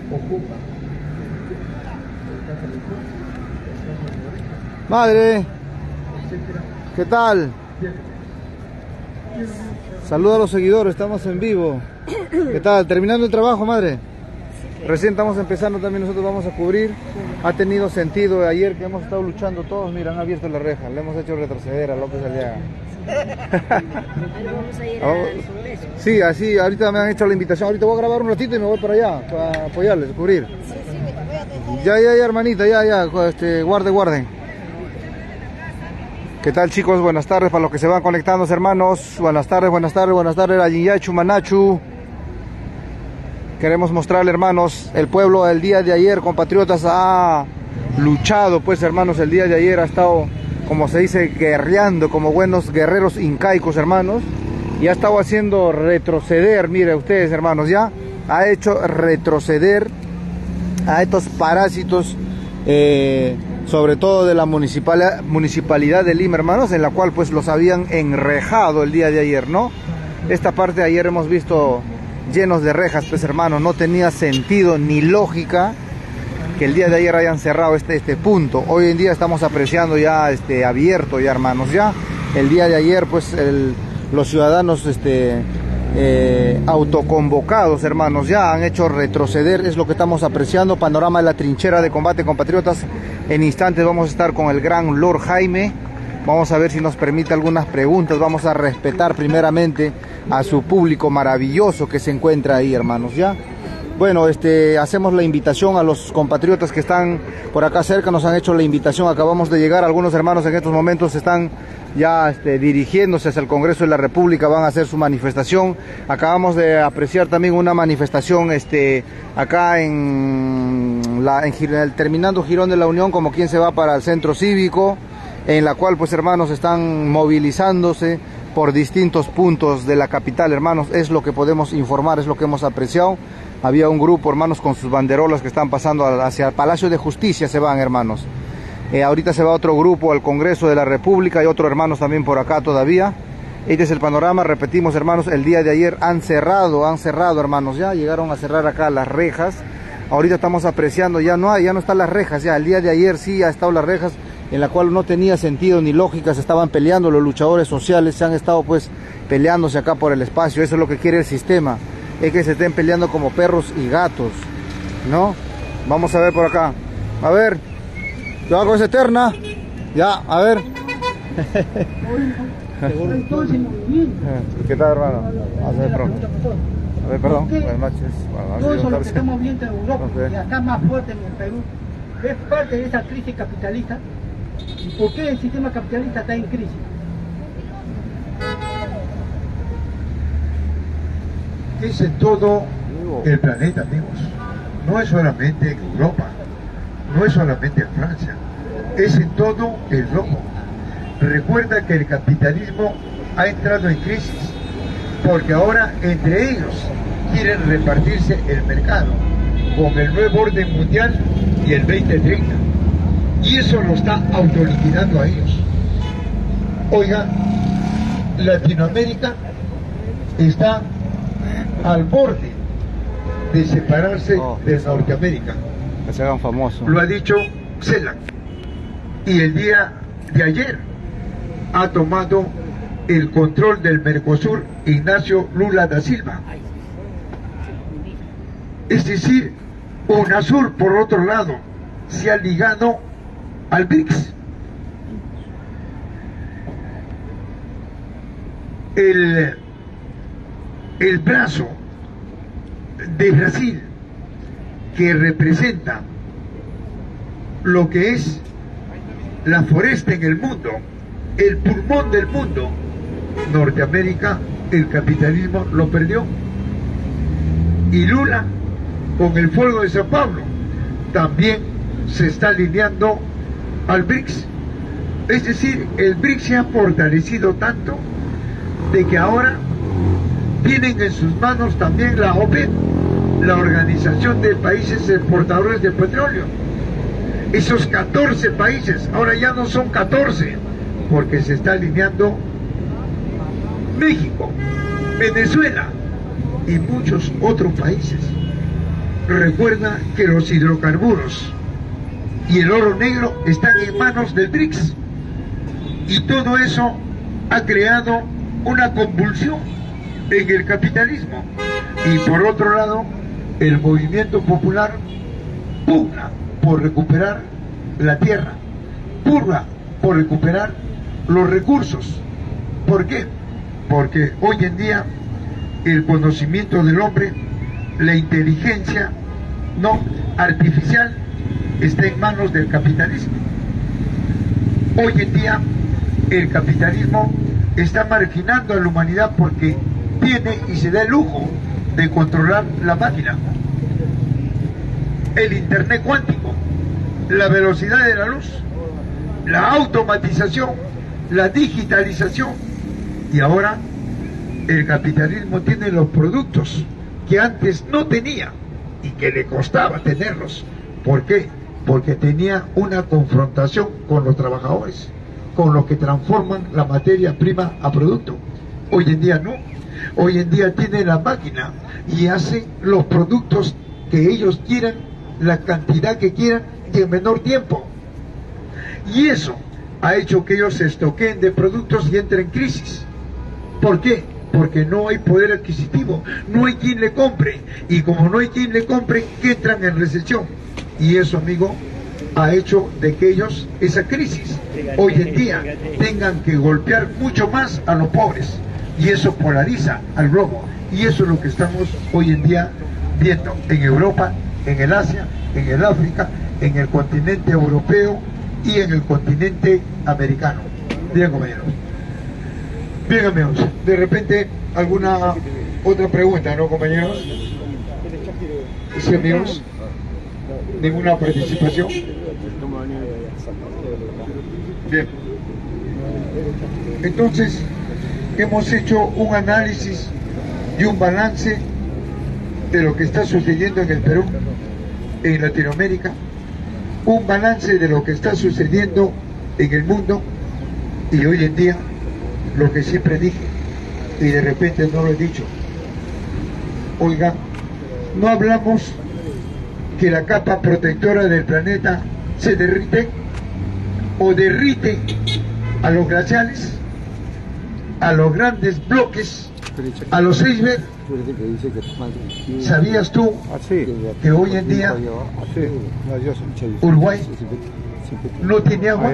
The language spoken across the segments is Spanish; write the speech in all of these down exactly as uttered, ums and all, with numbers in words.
Madre, ¿qué tal? Saluda a los seguidores, estamos en vivo. ¿Qué tal? ¿Terminando el trabajo, madre? Recién estamos empezando, también nosotros vamos a cubrir. Ha tenido sentido ayer que hemos estado luchando todos, mira, han abierto la reja, le hemos hecho retroceder a López Aliaga. Vamos a ir al Congreso. Sí, así, ahorita me han hecho la invitación, ahorita voy a grabar un ratito y me voy para allá, para apoyarles, cubrir. Sí, sí, voy a dejar. Ya, ya, ya, hermanita, ya, ya, este, guarde, guarden. ¿Qué tal, chicos? Buenas tardes para los que se van conectando, hermanos. Buenas tardes, buenas tardes, buenas tardes, Ayinyachu, Manachu. Queremos mostrarle, hermanos, el pueblo el día de ayer, compatriotas, ha luchado, pues, hermanos, el día de ayer ha estado, como se dice, guerreando como buenos guerreros incaicos, hermanos, y ha estado haciendo retroceder, mire ustedes, hermanos, ya ha hecho retroceder a estos parásitos, eh, sobre todo de la municipal, municipalidad de Lima, hermanos, en la cual pues los habían enrejado el día de ayer, ¿no? Esta parte de ayer hemos visto llenos de rejas, pues, hermanos, no tenía sentido ni lógica que el día de ayer hayan cerrado este, este punto. Hoy en día estamos apreciando ya este abierto, ya, hermanos, ya. El día de ayer, pues, el, los ciudadanos este, eh, autoconvocados, hermanos, ya han hecho retroceder, es lo que estamos apreciando. Panorama de la trinchera de combate, compatriotas. En instantes vamos a estar con el gran Lord Jaime. Vamos a ver si nos permite algunas preguntas. Vamos a respetar primeramente a su público maravilloso que se encuentra ahí, hermanos, ya. Bueno, este, hacemos la invitación a los compatriotas que están por acá cerca, nos han hecho la invitación, acabamos de llegar, algunos hermanos en estos momentos están ya este, dirigiéndose hacia el Congreso de la República, van a hacer su manifestación. Acabamos de apreciar también una manifestación este, acá en, la, en, en el terminando Girón de la Unión, como quien se va para el centro cívico, en la cual, pues, hermanos, están movilizándose por distintos puntos de la capital, hermanos. Es lo que podemos informar, es lo que hemos apreciado. Había un grupo, hermanos, con sus banderolas que están pasando hacia el Palacio de Justicia, se van, hermanos. Eh, ahorita se va otro grupo al Congreso de la República y otros hermanos también por acá todavía. Este es el panorama, repetimos, hermanos, el día de ayer han cerrado, han cerrado, hermanos, ya llegaron a cerrar acá las rejas. Ahorita estamos apreciando, ya no hay, ya no están las rejas, ya el día de ayer sí ha estado las rejas, en la cual no tenía sentido ni lógica, se estaban peleando los luchadores sociales, se han estado pues peleándose acá por el espacio. Eso es lo que quiere el sistema, es que se estén peleando como perros y gatos, ¿no? Vamos a ver por acá, a ver, yo hago esa eterna, ya, a ver. ¿Qué tal, hermano? A ver, perdón. A ver, perdón, buenas noches. Bueno, todo eso lo que estamos viendo en Europa, okay, y acá más fuerte en el Perú, es parte de esa crisis capitalista. ¿Y por qué el sistema capitalista está en crisis? Es en todo el planeta, amigos. No es solamente en Europa, no es solamente en Francia, es en todo el globo. Recuerda que el capitalismo ha entrado en crisis porque ahora entre ellos quieren repartirse el mercado con el nuevo orden mundial y el veinte treinta, y eso lo está autoliquidando a ellos. Oiga, Latinoamérica está al borde de separarse oh, de Norteamérica. Que se hagan famosos. Lo ha dicho CELAC, y el día de ayer ha tomado el control del Mercosur Ignacio Lula da Silva. Es decir, UNASUR, por otro lado, se ha ligado al BRICS. El, el brazo de Brasil, que representa lo que es la foresta en el mundo, el pulmón del mundo, Norteamérica, el capitalismo lo perdió. Y Lula, con el fuego de Sao Paulo, también se está alineando al BRICS. Es decir, el BRICS se ha fortalecido tanto de que ahora tienen en sus manos también la OPEP, la Organización de Países Exportadores de Petróleo. Esos catorce países, ahora ya no son catorce, porque se está alineando México, Venezuela y muchos otros países. recuerda que los hidrocarburos y el oro negro están en manos del B R I C S, y todo eso ha creado una convulsión en el capitalismo. Y por otro lado, el movimiento popular pugna por recuperar la tierra, pugna por recuperar los recursos. ¿Por qué? Porque hoy en día el conocimiento del hombre, la inteligencia no artificial, está en manos del capitalismo. Hoy en día el capitalismo está marginando a la humanidad porque tiene y se da el lujo de controlar la máquina, el internet cuántico, la velocidad de la luz, la automatización, la digitalización, y ahora el capitalismo tiene los productos que antes no tenía y que le costaba tenerlos. ¿Por qué? Porque tenía una confrontación con los trabajadores, con los que transforman la materia prima a producto. Hoy en día no. Hoy en día tiene la máquina y hace los productos que ellos quieran, la cantidad que quieran y en menor tiempo. Y eso ha hecho que ellos se estoqueen de productos y entren en crisis. ¿Por qué? Porque no hay poder adquisitivo, no hay quien le compre, y como no hay quien le compre, entran en recesión. Y eso, amigo, ha hecho de que ellos, esa crisis, hoy en día, tengan que golpear mucho más a los pobres, y eso polariza al globo, y eso es lo que estamos hoy en día viendo en Europa, en el Asia, en el África, en el continente europeo y en el continente americano. Bien, compañeros. Bien, amigos, de repente alguna otra pregunta, ¿no, compañeros? Sí, amigos. ¿Ninguna participación? Bien. Entonces, hemos hecho un análisis y un balance de lo que está sucediendo en el Perú, en Latinoamérica, un balance de lo que está sucediendo en el mundo, y hoy en día, lo que siempre dije, y de repente no lo he dicho. Oiga, no hablamos que la capa protectora del planeta se derrite o derrite a los glaciales, a los grandes bloques, a los icebergs. ¿Sabías tú que hoy en día Uruguay no tiene agua?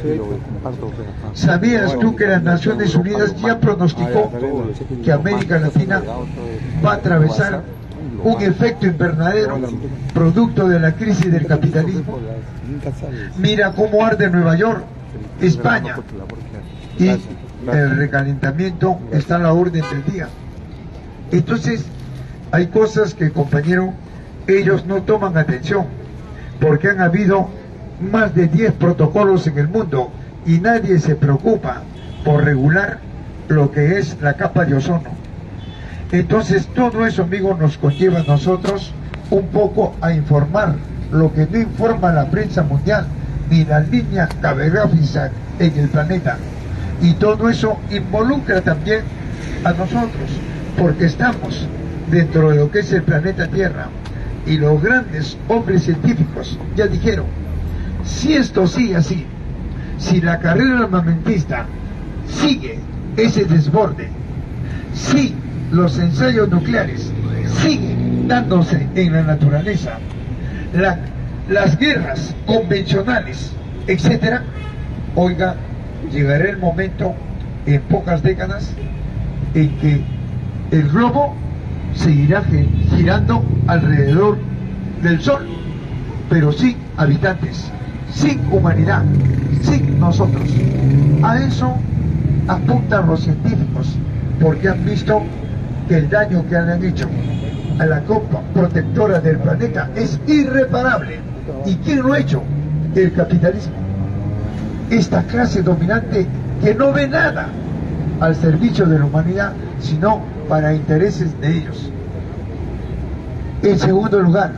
¿Sabías tú que las Naciones Unidas ya pronosticó que América Latina va a atravesar un efecto invernadero producto de la crisis del capitalismo? Mira cómo arde Nueva York, España, y el recalentamiento está a la orden del día. Entonces hay cosas que, compañero, ellos no toman atención, porque han habido más de diez protocolos en el mundo y nadie se preocupa por regular lo que es la capa de ozono. Entonces todo eso, amigos, nos conlleva a nosotros un poco a informar lo que no informa la prensa mundial ni la línea cartográfica en el planeta, y todo eso involucra también a nosotros, porque estamos dentro de lo que es el planeta Tierra, y los grandes hombres científicos ya dijeron: si esto sigue así, si la carrera armamentista sigue ese desborde, si los ensayos nucleares siguen dándose en la naturaleza, la, las guerras convencionales, etcétera, oiga, llegará el momento en pocas décadas en que el globo seguirá girando alrededor del Sol, pero sin habitantes, sin humanidad, sin nosotros. A eso apuntan los científicos, porque han visto que el daño que han hecho a la capa protectora del planeta es irreparable. ¿Y quién lo ha hecho? El capitalismo. Esta clase dominante que no ve nada al servicio de la humanidad, sino para intereses de ellos. En segundo lugar,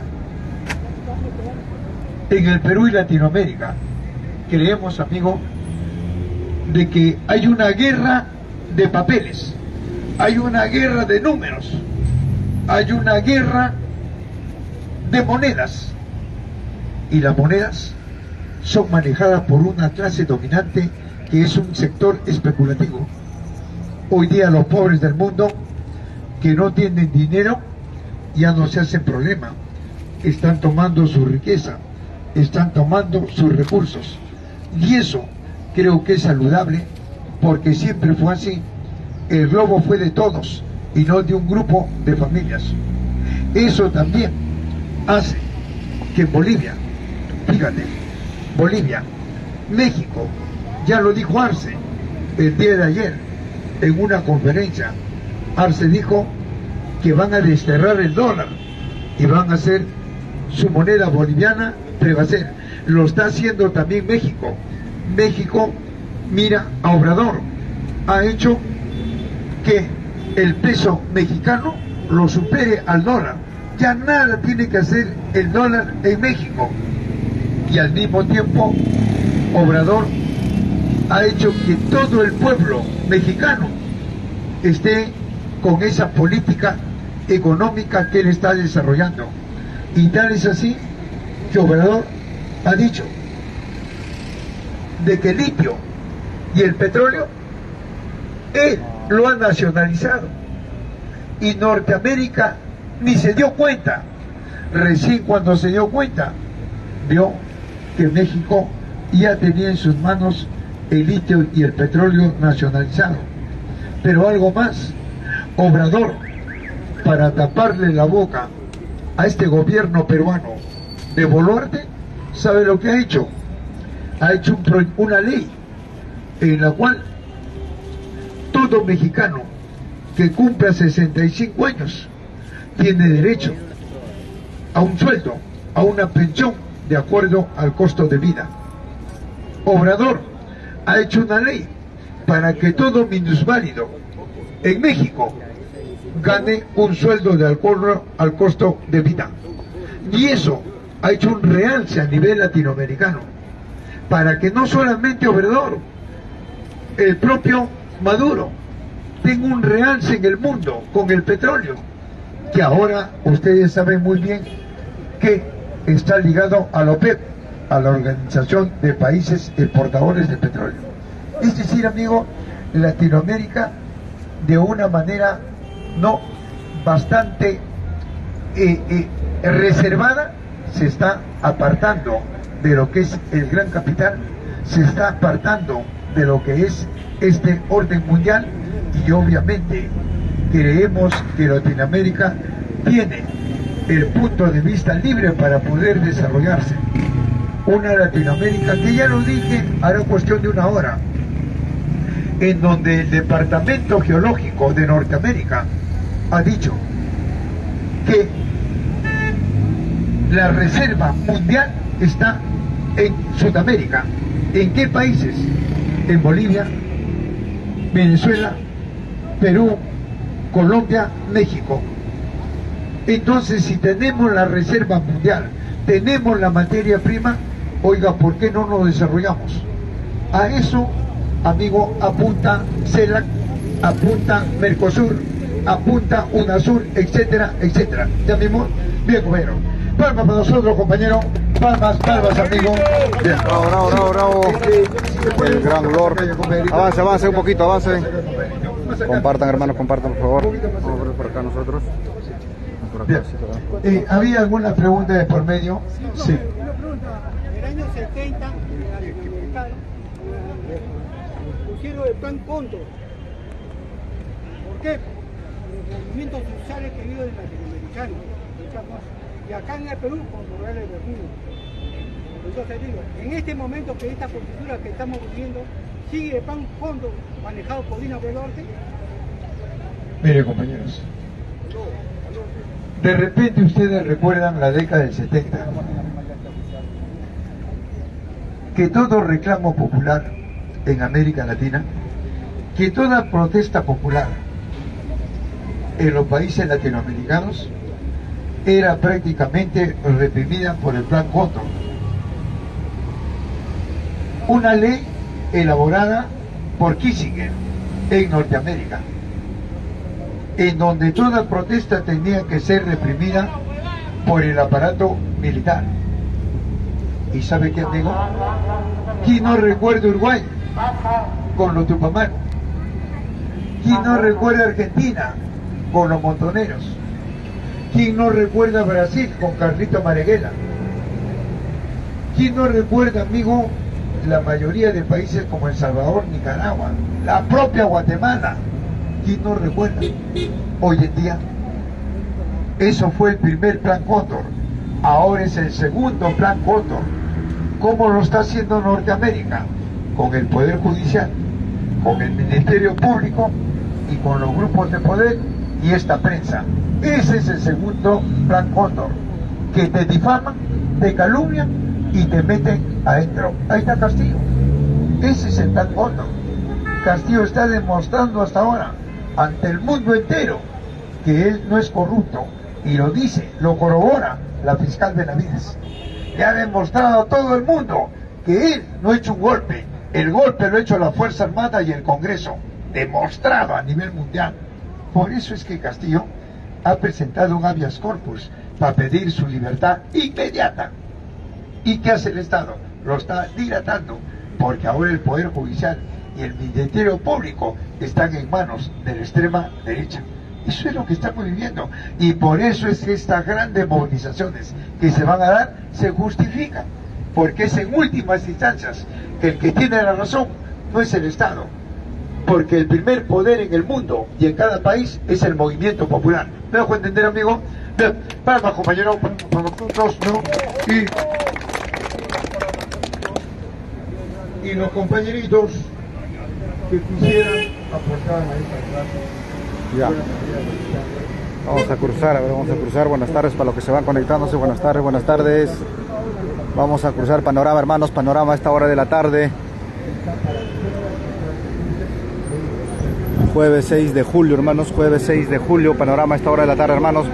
en el Perú y Latinoamérica creemos, amigo, de que hay una guerra de papeles, hay una guerra de números, hay una guerra de monedas. Y las monedas son manejadas por una clase dominante que es un sector especulativo. Hoy día los pobres del mundo que no tienen dinero ya no se hacen problema. Están tomando su riqueza, están tomando sus recursos. Y eso creo que es saludable, porque siempre fue así. El globo fue de todos y no de un grupo de familias. Eso también hace que en Bolivia, fíjate, Bolivia, México, ya lo dijo Arce el día de ayer en una conferencia. Arce dijo que van a desterrar el dólar y van a hacer su moneda boliviana prevalecer. Lo está haciendo también México. México, mira a Obrador, ha hecho que el peso mexicano lo supere al dólar. Ya nada tiene que hacer el dólar en México. Y al mismo tiempo, Obrador ha hecho que todo el pueblo mexicano esté con esa política económica que él está desarrollando. Y tal es así que Obrador ha dicho de que el litio y el petróleo él lo ha nacionalizado, y Norteamérica ni se dio cuenta. Recién cuando se dio cuenta vio que México ya tenía en sus manos el litio y el petróleo nacionalizado. Pero algo más, Obrador, para taparle la boca a este gobierno peruano de Boluarte, ¿sabe lo que ha hecho? Ha hecho un, una ley en la cual todo mexicano que cumpla sesenta y cinco años tiene derecho a un sueldo, a una pensión de acuerdo al costo de vida. Obrador ha hecho una ley para que todo minusválido en México gane un sueldo de acuerdo al costo de vida. Y eso ha hecho un realce a nivel latinoamericano, para que no solamente Obrador, el propio Maduro, tenga un realce en el mundo con el petróleo, que ahora ustedes saben muy bien que está ligado a la OPEP, a la Organización de Países Exportadores de Petróleo. Es decir, amigo, Latinoamérica de una manera no bastante eh, eh, reservada se está apartando de lo que es el gran capital, se está apartando de lo que es este orden mundial, y obviamente creemos que Latinoamérica tiene el punto de vista libre para poder desarrollarse. Una Latinoamérica que, ya lo dije, hará cuestión de una hora, en donde el Departamento Geológico de Norteamérica ha dicho que la reserva mundial está en Sudamérica. ¿En qué países? En Bolivia, Venezuela, Perú, Colombia, México. Entonces, si tenemos la reserva mundial, tenemos la materia prima, oiga, ¿por qué no nos desarrollamos? A eso, amigo, apunta CELAC, apunta Mercosur, apunta UNASUR, etcétera, etcétera. ¿Ya mismo? Bien, compañero. Palmas para nosotros, compañero. Palmas, palmas, amigo. Bien, bravo, bravo, bravo, bravo. El gran Lord. Avance, avance un poquito, avance. Compartan, hermanos, compartan, por favor. Vamos a ver por acá nosotros. Por acá, sí, eh, ¿Había alguna pregunta de por medio? Sí. Una pregunta. En el año setenta, en la latinoamericana, pusieron el plan Cóndor. ¿Por qué? Los movimientos sociales que viven en latinoamericano, digamos, y acá en el Perú con Morales Bermúdez. Entonces digo, en este momento que esta coyuntura que estamos viviendo, sigue el plan Cóndor manejado por Dina Boluarte. Mire, compañeros, de repente ustedes recuerdan la década del setenta, que todo reclamo popular en América Latina, que toda protesta popular en los países latinoamericanos era prácticamente reprimida por el plan Cóndor. Una ley elaborada por Kissinger en Norteamérica, en donde toda protesta tenía que ser reprimida por el aparato militar. ¿Y sabe qué digo? ¿Quién no recuerda Uruguay con los tupamaros? ¿Quién no recuerda Argentina con los montoneros? ¿Quién no recuerda Brasil con Carlito Marighella? ¿Quién no recuerda, amigo, la mayoría de países como El Salvador, Nicaragua, la propia Guatemala? ¿Quién no recuerda? Hoy en día, eso fue el primer Plan Cóndor, ahora es el segundo Plan Cóndor. ¿Cómo lo está haciendo Norteamérica? Con el Poder Judicial, con el Ministerio Público y con los grupos de poder y esta prensa. Ese es el segundo Plan Cóndor, que te difaman, te calumnian y te meten adentro. Ahí está Castillo. Ese es el Plan Cóndor. Castillo está demostrando hasta ahora ante el mundo entero que él no es corrupto, y lo dice, lo corrobora la fiscal Benavides. Le ha demostrado a todo el mundo que él no ha hecho un golpe, el golpe lo ha hecho la Fuerza Armada y el Congreso, demostrado a nivel mundial. Por eso es que Castillo ha presentado un habeas corpus para pedir su libertad inmediata. ¿Y qué hace el Estado? Lo está dilatando, porque ahora el Poder Judicial y el Ministerio Público están en manos de la extrema derecha. Eso es lo que estamos viviendo, y por eso es que estas grandes movilizaciones que se van a dar se justifican, porque es en últimas instancias que el que tiene la razón no es el Estado, porque el primer poder en el mundo y en cada país es el movimiento popular. ¿Me dejo entender, amigo? Bien, palmas, compañero, para nosotros, ¿no? Y, y los compañeritos que quisieran aportar a esta clase. Ya. Vamos a cruzar, a ver, vamos a cruzar. Buenas tardes para los que se van conectándose. Buenas tardes, buenas tardes. Vamos a cruzar panorama, hermanos, panorama a esta hora de la tarde. Jueves seis de julio, hermanos, jueves seis de julio, panorama a esta hora de la tarde, hermanos.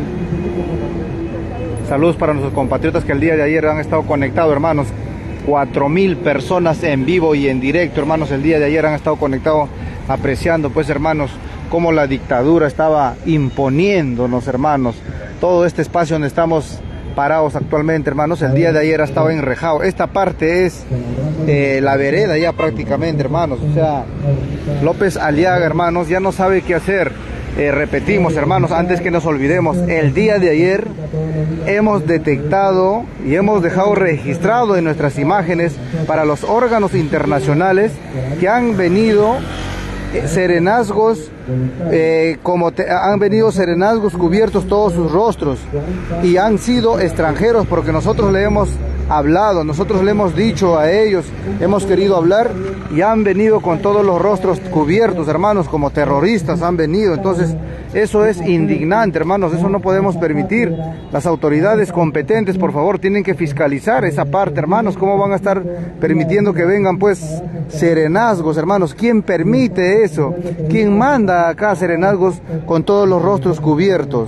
Saludos para nuestros compatriotas que el día de ayer han estado conectados, hermanos. Cuatro mil personas en vivo y en directo, hermanos, el día de ayer han estado conectados, apreciando, pues, hermanos, cómo la dictadura estaba imponiéndonos, hermanos, todo este espacio donde estamos parados actualmente, hermanos. El día de ayer ha estado enrejado. Esta parte es eh, la vereda ya prácticamente, hermanos. O sea, López Aliaga, hermanos, ya no sabe qué hacer. Eh, repetimos, hermanos, antes que nos olvidemos, el día de ayer hemos detectado y hemos dejado registrado en nuestras imágenes para los órganos internacionales que han venido serenazgos, eh, como te, han venido serenazgos cubiertos todos sus rostros, y han sido extranjeros, porque nosotros le hemos hablado, nosotros le hemos dicho a ellos, hemos querido hablar, y han venido con todos los rostros cubiertos, hermanos, como terroristas han venido. Entonces eso es indignante, hermanos, eso no podemos permitir. Las autoridades competentes, por favor, tienen que fiscalizar esa parte, hermanos. ¿Cómo van a estar permitiendo que vengan, pues, serenazgos, hermanos? ¿Quién permite eso? ¿Quién manda acá serenazgos con todos los rostros cubiertos?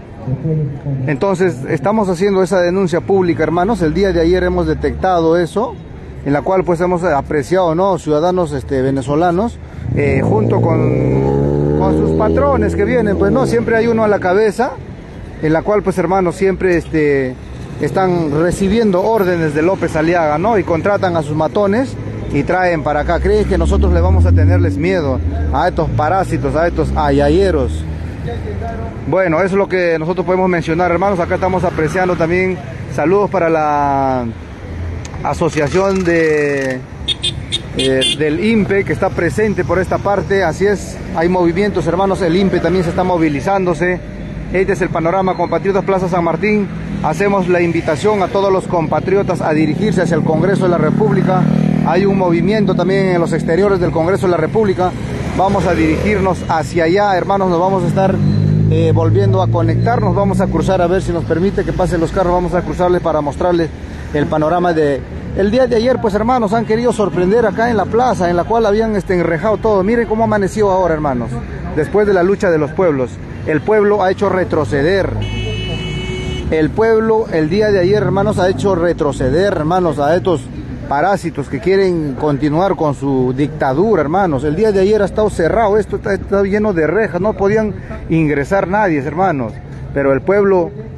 Entonces estamos haciendo esa denuncia pública, hermanos. El día de ayer hemos detectado eso, en la cual pues hemos apreciado, ¿no?, ciudadanos este, venezolanos, eh, junto con, con sus patrones que vienen, pues no, siempre hay uno a la cabeza, en la cual pues, hermanos, siempre este, están recibiendo órdenes de López Aliaga, ¿no?, y contratan a sus matones y traen para acá. ¿Creen que nosotros le vamos a tenerles miedo a estos parásitos, a estos ayayeros? Bueno, eso es lo que nosotros podemos mencionar, hermanos. Acá estamos apreciando también. Saludos para la asociación de, eh, del I N P E, que está presente por esta parte. Así es, hay movimientos, hermanos. El I N P E también se está movilizándose. Este es el panorama, compatriotas. Plaza San Martín. Hacemos la invitación a todos los compatriotas a dirigirse hacia el Congreso de la República. Hay un movimiento también en los exteriores del Congreso de la República. Vamos a dirigirnos hacia allá, hermanos. Nos vamos a estar eh, volviendo a conectarnos. Vamos a cruzar, a ver si nos permite que pasen los carros. Vamos a cruzarles para mostrarles el panorama de el día de ayer. Pues, hermanos, han querido sorprender acá en la plaza, en la cual habían este, enrejado todo. Miren cómo amaneció ahora, hermanos, después de la lucha de los pueblos. El pueblo ha hecho retroceder. El pueblo el día de ayer, hermanos, ha hecho retroceder, hermanos, a estos parásitos que quieren continuar con su dictadura, hermanos. El día de ayer ha estado cerrado, esto está, está lleno de rejas, no podían ingresar nadie, hermanos. Pero el pueblo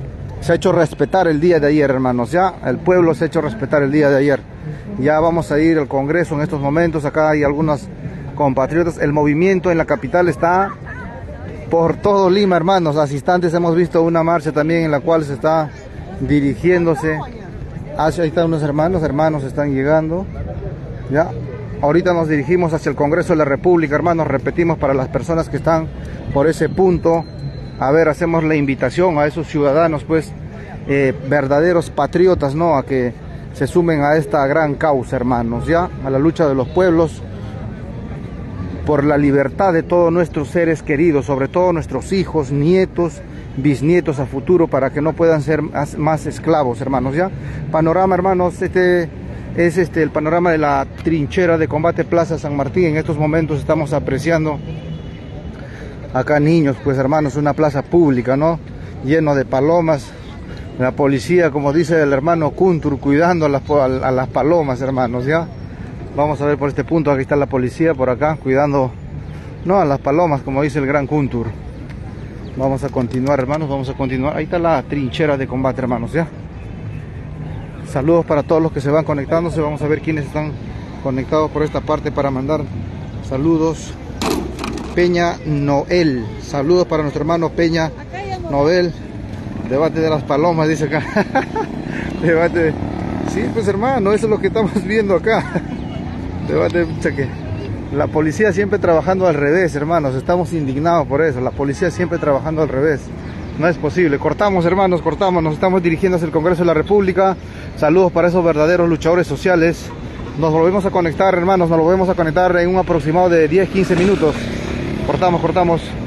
se ha hecho respetar el día de ayer, hermanos, ya el pueblo se ha hecho respetar el día de ayer. Ya vamos a ir al Congreso en estos momentos. Acá hay algunos compatriotas. El movimiento en la capital está por todo Lima, hermanos. Hace instantes hemos visto una marcha también en la cual se está dirigiéndose hacia, ahí están unos hermanos, hermanos están llegando, ya. Ahorita nos dirigimos hacia el Congreso de la República, hermanos. Repetimos para las personas que están por ese punto. A ver, hacemos la invitación a esos ciudadanos, pues, eh, verdaderos patriotas, ¿no? A que se sumen a esta gran causa, hermanos, ya, a la lucha de los pueblos por la libertad de todos nuestros seres queridos, sobre todo nuestros hijos, nietos, bisnietos a futuro, para que no puedan ser más, más esclavos, hermanos, ya. Panorama, hermanos, este es este el panorama de la trinchera de combate Plaza San Martín. En estos momentos estamos apreciando acá niños, pues, hermanos, una plaza pública, ¿no? Lleno de palomas. La policía, como dice el hermano Kuntur, cuidando a las, a las palomas, hermanos, ya. Vamos a ver por este punto, aquí está la policía por acá, cuidando, no, a las palomas, como dice el gran Kuntur. Vamos a continuar, hermanos, vamos a continuar. Ahí está la trinchera de combate, hermanos, ya. Saludos para todos los que se van conectándose. Vamos a ver quiénes están conectados por esta parte para mandar saludos. Peña Noel, saludos para nuestro hermano Peña Noel. Debate de las palomas, dice acá. Debate de... Sí, pues, hermano, eso es lo que estamos viendo acá. Debate de... que la policía siempre trabajando al revés, hermanos. Estamos indignados por eso. La policía siempre trabajando al revés. No es posible. Cortamos, hermanos, cortamos. Nos estamos dirigiendo hacia el Congreso de la República. Saludos para esos verdaderos luchadores sociales. Nos volvemos a conectar, hermanos. Nos volvemos a conectar en un aproximado de diez a quince minutos. Cortamos, cortamos.